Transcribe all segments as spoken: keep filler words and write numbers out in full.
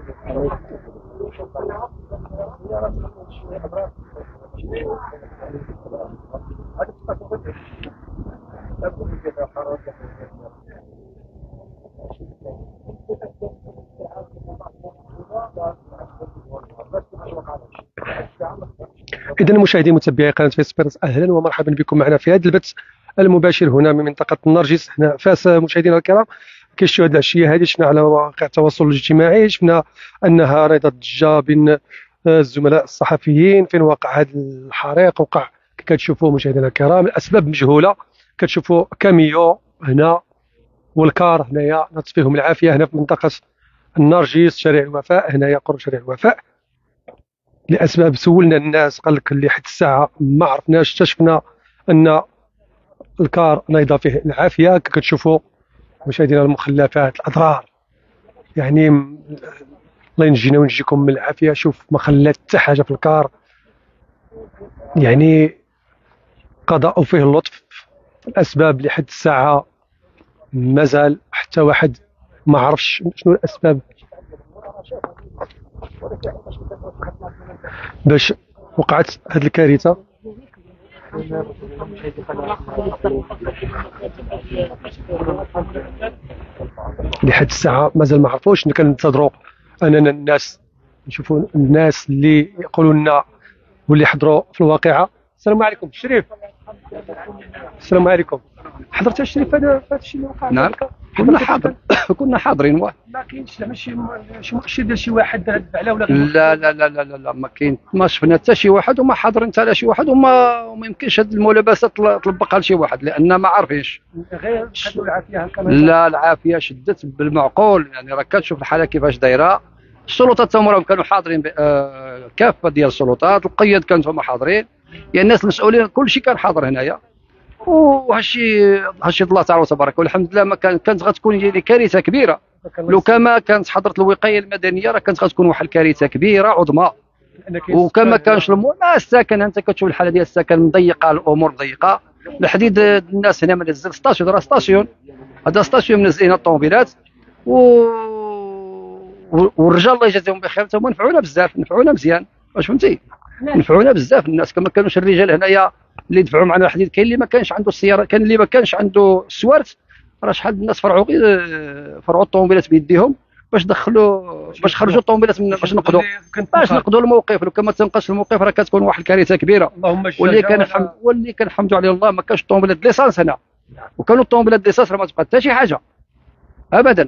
إذا مشاهدي متابعي قناة فيسبرس، أهلا ومرحبا بكم معنا في هذا البث المباشر هنا من منطقة النرجس هنا فاس. مشاهدينا الكرام، كيشتو هذه العشية هذه شفنا على مواقع التواصل الاجتماعي، شفنا أنها رياضة ضجة بين الزملاء الصحفيين فين وقع هذا الحريق. وقع كتشوفوا مشاهدينا الكرام الأسباب مجهولة. كتشوفوا كاميو هنا والكار هنايا نطفيهم العافية هنا في منطقة النرجس شارع الوفاء، هنايا قرب شارع الوفاء. لأسباب سولنا الناس قال لك اللي حتى الساعة ما عرفناش. اكتشفنا أن الكار نايضة فيه العافية. كتشوفوا مشاهدينا المخلفات الأضرار، يعني الله ينجينا وينجيكم من العافية. شوف ما خلات حتى حاجة في الكار، يعني قضاء فيه اللطف. الأسباب لحد الساعة مازال حتى واحد ما عرفش شنو الأسباب باش وقعت هذه الكارثة. لحد الساعة مازال ما عرفوش. كننتظروا أننا الناس نشوفوا الناس اللي يقولوا لنا واللي حضروا في الواقعة. السلام عليكم شريف. السلام عليكم. حضرت الشريف هذا هذا الشيء اللي وقع؟ نعم كنا حاضر كنا حاضرين. واه ما كاينش زعما شي شي مؤشر ديال شي واحد هاد على ولا لا لا لا لا لا ما كاين، ما شفنا حتى شي واحد وما حاضرين حتى لا شي واحد، وما وما يمكنش هاد الملابسه تطبقها لشي واحد لان ما عارفينش. غير خدوا العافيه هكا. لا العافيه شدت بالمعقول، يعني راه كتشوف الحاله كيفاش دايره. السلطات تما راهم كانوا حاضرين آه كافه ديال السلطات، القياد كانوا هما حاضرين، يعني الناس المسؤولين كلشي كان حاضر هنايا. وهالشي هالشي الله تعالى وتبارك والحمد لله. ما كان كانت غتكون يعني كارثه كبيره لو كما كانت حضرت الوقايه المدنيه، راه كانت غتكون واحد الكارثه كبيره عظمى. وكما كانش المو... ما السكن انت كتشوف الحاله ديال السكن مضيقه، الامور مضيقه. الحديد الناس هنا منزل ستاسيون، راه ستاسيون هذا ستاسيون منزلين الطوموبيلات و... والرجال الله يجازيهم بخير تما نفعونا بزاف، نفعونا مزيان. واش فهمتي؟ نفعونا بزاف الناس. كما كانوش الرجال هنايا اللي دفعوا معنا الحديد، كاين اللي ما كانش عنده السياره، كان اللي ما كانش عنده السوارت. راه شحال الناس فرعوا غير فرعوا الطوموبيلات بيديهم باش دخلوا باش خرجوا الطوموبيلات من باش نقضوا باش نقضوا الموقف. لو كان ما تنقصش الموقف راه كتكون واحد الكارثه كبيره. واللي كان الحمد واللي كان الحمد على الله ما كانش الطوموبيلات ليسانس هنا، وكانوا الطوموبيلات ليسانس راه ما تبقى حتى شي حاجه ابدا.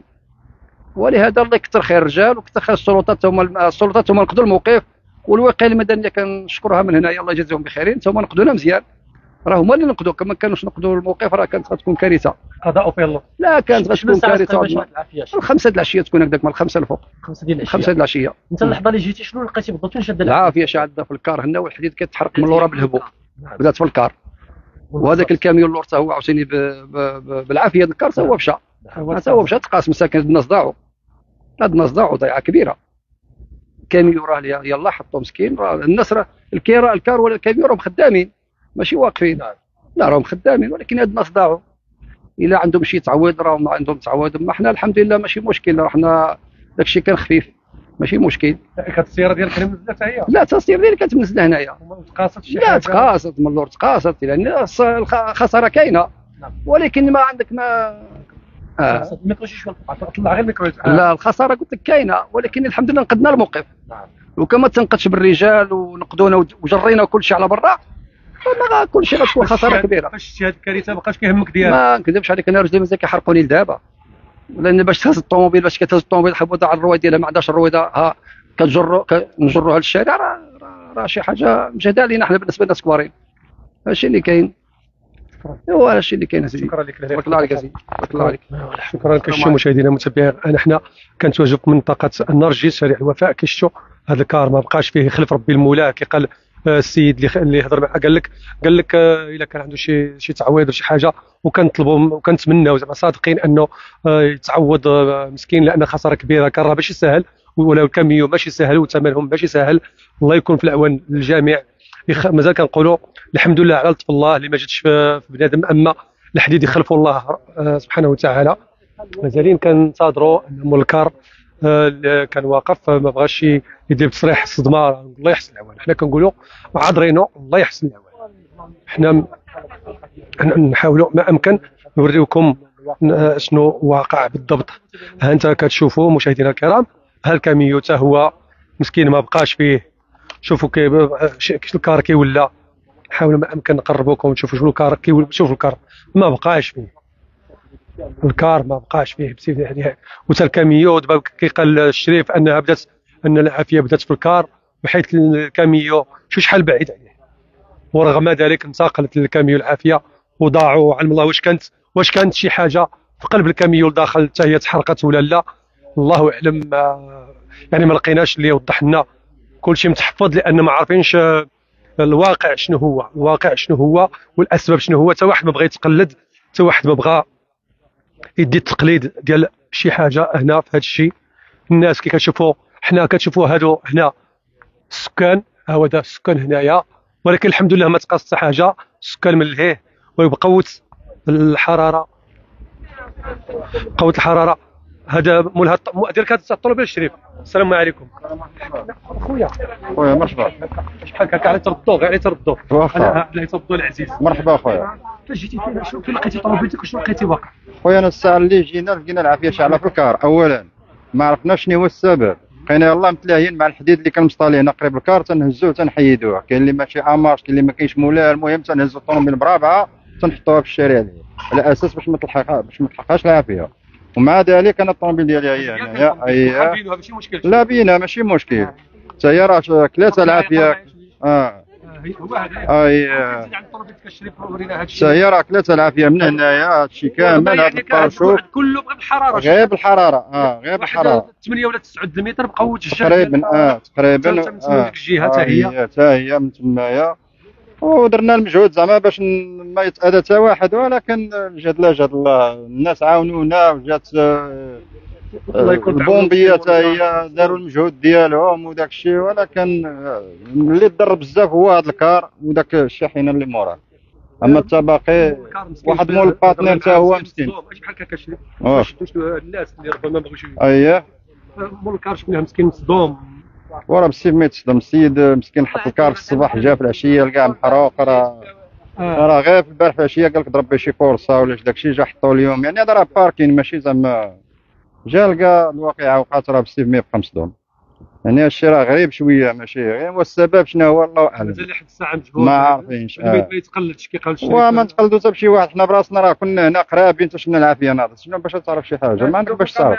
ولهذا الله يكثر خير الرجال وكثر خير السلطات، هما السلطات هما نقضوا الموقف. والوقايه المدنيه كنشكرها من هنايا الله يجازيهم بخيرين، هما نقدونا مزيان. راه هما اللي نقدوا، كما كانوش نقدوا الموقف راه كانت غتكون كارثه. قضاء في الله. لا كانت غتكون كارثه. الخمسه د العشيه تكون هكذاك من الخمسه الفوق. خمسه ديال العشيه. خمسه د العشيه. انت اللحظه اللي جيتي شنو لقيتي بالضبط؟ فين شاد العافيه شادة في الكار هنا، والحديد كيتحرق من اللورا بالهبوط. بدات في الكار، وهذاك الكاميون اللور حتى هو عاوتاني بالعافيه الكار حتى هو مشى حتى هو مشى تقاسم. ساكن الناس ضاعوا، هاد الناس ضاعوا ضيعه كبيره. الكاميون راه يلاه حطوا مسكين. راه الناس راه الكيرا الكار ولا الكاميون راهم خدامين ماشي واقفين. لا راهم خدامين، ولكن هاد الناس ضاعوا. الا عندهم شي تعويض راهم عندهم تعويض. ما حنا الحمد لله ماشي مشكل، راه حنا داكشي كان خفيف ماشي مشكل. كانت السياره ديالك هنا منزله حتى هي؟ لا حتى السياره ديالي كانت منزله هنايا. تقاصت شي حاجه؟ لا تقاصت من اللور تقاصت، لان الخساره كاينه. ولكن ما عندك ما اه ما كنتش طلع غير الميكرو. لا الخساره قلت لك كاينه، ولكن الحمد لله نقدنا الموقف. نعم. وكما تنقدش بالرجال ونقدونا وجرينا كل شيء على برا، ما كل شيء غتكون خساره كبيره. فاش شتي هذه الكارثه ما بقاش كيهمك ديالك؟ ما نكذبش عليك، انا رجلي مازال كيحرقوني لدابا. لان باش تهز الطوموبيل، باش كتهز الطوموبيل حبوده على الرويده ديالها ما عندهاش الرويده، ها كتجرو كنجروها للشارع. راه راه شي حاجه مجهده علينا حنا بالنسبه للناس كبارين. هادشي اللي كاين. ايوا هادشي اللي كاين اسيدي. شكرا لك. بارك الله عليك اسيدي. بارك الله عليك. شكرا. كنشوفوا مشاهدينا المتابعين انا حنا كنتواجدوا في منطقه النرجس شارع الوفاء. كنشوفوا هذا الكار ما بقاش فيه خلف ربي المولاه. كيقال السيد اللي اللي هضر معاه قال لك قال لك الا كان عنده شي شي تعويض ولا شي حاجه، وكنطلبوا وكنتمناو زعما صادقين انه يتعوض مسكين، لان خساره كبيره. كان راه ماشي سهل، ولا الكاميو ماشي سهل، وثمنهم ماشي سهل. الله يكون في العون للجميع. مازال كنقولوا الحمد لله على لطف الله اللي ما جاتش في بنادم، اما الحديد يخلفوا الله سبحانه وتعالى. مازالين كننتظروا ان مول الكار آه، كان واقف ما بغاش يدير تصريح الصدمه. الله يحسن العوان، حنا كنقولوا عذرينو الله يحسن العوان. حنا نحاولوا ما امكن نوريوكم شنو واقع بالضبط. ها انت كتشوفوا مشاهدينا الكرام، ها الكاميو حتى هو مسكين ما بقاش فيه. شوفوا كيف الكار كيولى. نحاولوا ما امكن نقربوكم تشوفوا شنو الكار كيولى. شوفوا الكار ما بقاش فيه، الكار ما بقاش فيه بسيف يعني. وتا الكاميو دابا كيقال الشريف انها بدات ان العافيه بدات في الكار، بحيث الكاميو شو شحال بعيد عليه، ورغم ذلك انتقلت للكاميو العافيه وضاعوا. علم الله واش كانت واش كانت شي حاجه في قلب الكاميو الداخل حتى هي تحرقت ولا لا، الله اعلم. يعني ما لقيناش اللي يوضح لنا. كلشي متحفظ لان ما عارفينش الواقع شنو هو، الواقع شنو هو والاسباب شنو هو. حتى واحد ما بغى يتقلد، حتى واحد ما بغى يدي التقليد ديال شي حاجه هنا في هذا الشيء. الناس كي كتشوفوا، حنا كتشوفوا هادو هنا السكان، ها هو دا السكان هنايا، ولكن الحمد لله ما تقاس حتى حاجه. السكان من لهيه ويبقاو الحراره، قوه الحراره. هذا مول هاد ديال هذا الطلب الشريف. السلام عليكم خويا. خويا مرحبا. شحال هكا على تردو غير على تردو. انا على تردو العزيز. مرحبا خويا. فاش جيتي فينا شنو فين لقيتي طوموبيلتك وشنو لقيتي واقع؟ خويا انا الساعه اللي جينا لقينا العافيه شاعله في الكار. اولا ما عرفناش شنو هو السبب، بقينا يلاه متلاهيين مع الحديد اللي كان مصطالي هنا قريب الكار، تنهزوه تنحيدوه. كاين اللي ماشي امارش، كاين اللي ما كاينش مولاه. المهم تنهزوا الطوموبيل برابعه تنحطوها في الشارع ديالي على اساس باش ما تلحقها باش ما تلحقهاش العافيه. ومع ذلك انا الطوموبيل ديالي هي هنايا. اي ماشي مشكل. لا بينا ماشي مشكل. حتى هي راه كلاثه العافيه. اه هو هذا. اي حتى هي راه كلاثه العافيه من هنايا. هادشي كامل هذا الباراشوت كله بغى بالحراره. غير بالحراره. اه غير بالحراره. ثمانية ولا تسعة المتر بقاو تشجع تقريبا. اه تقريبا. اه الجهه حتى هي حتى هي من تمايا. ودرنا المجهود زعما باش ما يتاذى حتى واحد، ولكن جاد لا جاد الله. الناس عاونونا وجات البومبيه حتى هي داروا المجهود ديالهم وداك الشيء، ولكن اللي ضر بزاف هو هذا الكار وداك الشاحنه اللي موراه. اما حتى باقي واحد مول الباتنير حتى هو مسكين. بحال هكا كشري واش الناس اللي ربما ما بغاوش. اييه مول الكار شكون مسكين مصدوم. وراه بالسيف ما يتصدم السيد مسكين. حط الكار في الصباح جا في العشيه لقاه محروق. راه راه غير في البارح في العشيه قال لك ضرب به شي كورصه ولا داك الشيء. جا حطوا اليوم يعني هذا راه باركين ماشي زعما. جا لقى الواقعه وقعت راه بالسيف ما يبقى مصدوم. يعني هادشي راه غريب شويه ماشي غير. والسبب شنو هو الله اعلم. مازال لحد الساعه مجهول ما عارفينش. ما يتقلدش كي قال الشريف. وما نتقلدوا حتى بشي واحد. حنا براسنا راه كنا هنا قرابين حتى شفنا العافيه ناضت. شنو باش تعرف شي حاجه ما عندك باش تعرف.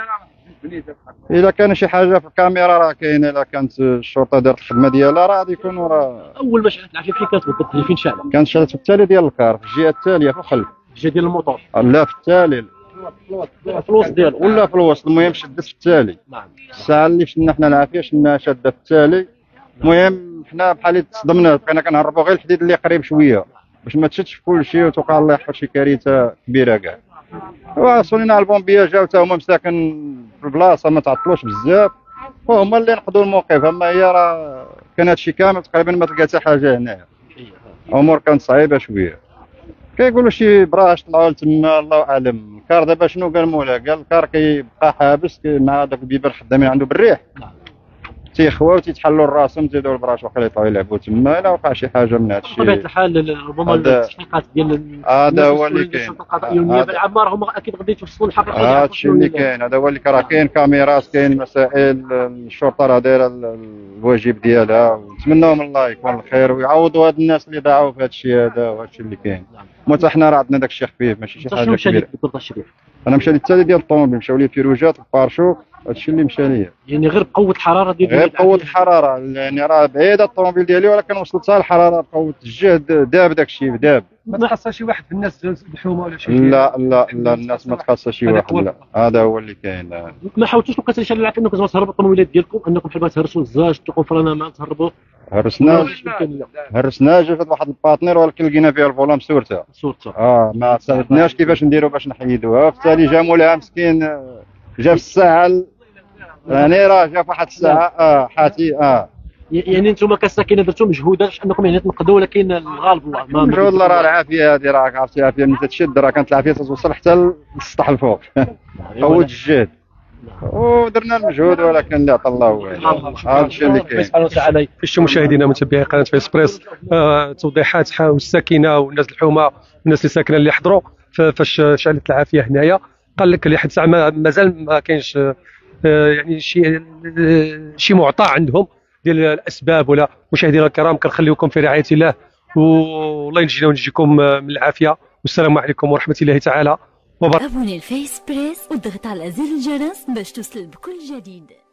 الا كان شي حاجه في الكاميرا راه كاينه. الا كانت الشرطه دارت الخدمه ديالها راه غادي يكونوا راه. اول ما شعلت العافيه فين كانت بالضبط؟ فين شعلت؟ كانت شعلت في التالي ديال الكار في الجهه التاليه في الخلف. الجهه ديال الموطور؟ لا في التالي في الوسط ديالو ولا في الوسط. المهم شدت في التالي. نعم. الساعه اللي شفنا حنا العافيه شفنا شاده في التالي. المهم حنا بحال تصدمنا بقينا كنهربوا غير الحديد اللي قريب شويه باش ما تشدش في كل شيء وتوقع الله يحفظ شي كارثه كبيره كاع. وصلنا على البومبيه جاو حتى هما مساكن في البلاصه ما تعطلوش بزاف وهما اللي نقضوا الموقف. اما هي راه كان هادشي كامل تقريبا ما تلقى حتى حاجه هنايا. امور كانت صعيبه شويه. كيقولوا شي براش طلعوا لتما الله اعلم. الكار دابا شنو قال مولا؟ قال الكار كيبقى حابس مع داك البيبان خدامين عنده بالريح تيخواو تيتحلوا راسهم تيداو البراش واقيلا يطلعوا يلعبوا تما. الا وقع شي حاجه من هادشي بطبيعه الحال ربما التحقيقات ديال هذا هو اللي كاين. النيابه العامه راهم اكيد غادي يتوصلوا للحقيقه. هادشي اللي كاين. هذا هو اللي راه كاين كاميرات كاين مسائل. الشرطه راه دايره الواجب ديالها ونتمنوا من الله يكون الخير ويعوضوا هاد الناس اللي ضاعوا في هادشي هذا. وهادشي اللي كاين. حتى حنا راه عندنا داك الشيء خفيف ماشي شي حاجه كبيره. انا مشى لي التالي ديال الطوموبيل مشاو لي فيروجات البارشوك. هادشي اللي مشى ليا يعني غير بقوه الحراره ديال غير بقوه الحراره. يعني راه بعيده الطوموبيل ديالي ولكن وصلتها الحراره بقوه الجهد داب داك الشيء داب. ما تخصها شي واحد في الناس الحومه ولا شي؟ لا لا لا الناس ما تخصها شي واحد. لا هذا هو اللي كاين. ما حاولتوش بقيتوا شي على انكم تهربوا الطوموبيلات ديالكم انكم بحال تهرسوا الزاج تلقوا فرنا ما تهربوا؟ هرسنا هرسنا جات واحد الباتنير ولكن لقينا فيها الفولام سورته سورته. اه ما سالتناش كيفاش نديروا باش نحيدوها. في التالي جا مولاها مسكين جا في الساعه يعني راه جا في واحد الساعه اه حاتي اه يعني انتم كساكنه درتوا مجهودات باش انكم يعني تنقذوا ولكن الغالب الله ما مجهود. الله راه العافيه هذه راه عرفتي العافيه ملي تشد راه كانت العافيه توصل حتى للسطح الفوق. قوه الجهد ودرنا المجهود ولكن اللي عطى الله هو هذا الشيء اللي كاين. سبحانه وتعالى. فاش مشاهدينا متابعي قناه فيسبريس، آه توضيحات حول الساكنه والناس الحومه والناس اللي ساكنه اللي حضروا فاش شعلت العافيه هنايا. قال لك اللي حد ساعه مازال ما كاينش آه يعني شي شي معطى عندهم ديال الاسباب. ولا مشاهدينا الكرام كنخليكم في رعايه الله، والله ينجينا ونجيكم من العافيه، والسلام عليكم ورحمه الله تعالى وبركاته. ابوني الفيسبريس وضغط على زر الجرس باش توصل بكل جديد.